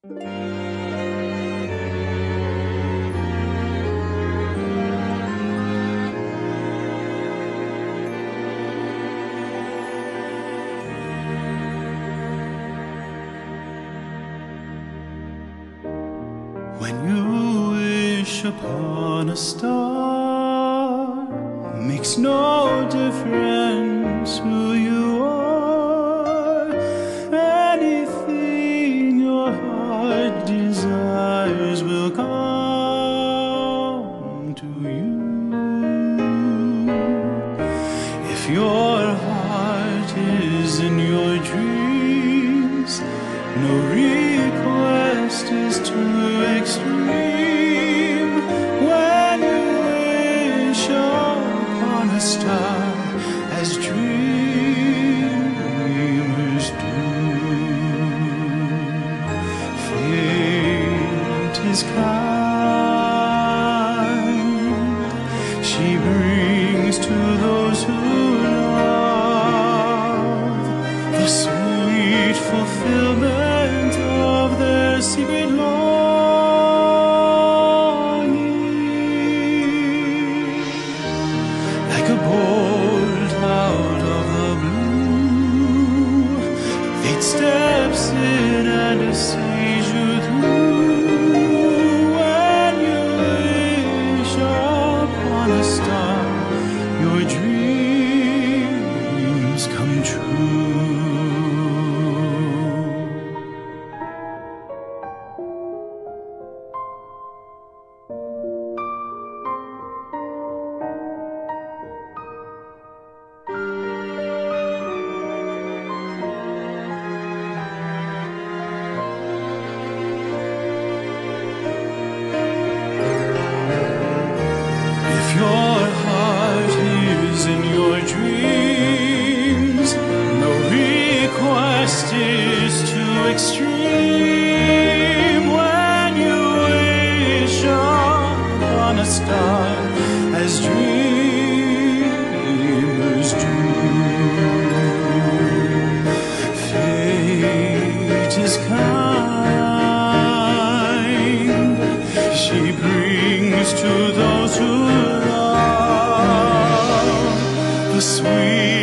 When you wish upon a star, makes no difference who you are. Anything your heart desires will come to you. If your heart is in your dreams, no request is too extreme. When you wish upon a star, as dreamers do, fate is kind. She brings to those who love the sweet fulfillment of their secret longing. Like a bolt out of the blue, fate steps in and sees you through. When you wish upon a star, your dreams come true. If your heart is in your dreams, no request is too extreme. When you wish upon a star, as dreamers do, fate is kind. She brings to those who love the sweet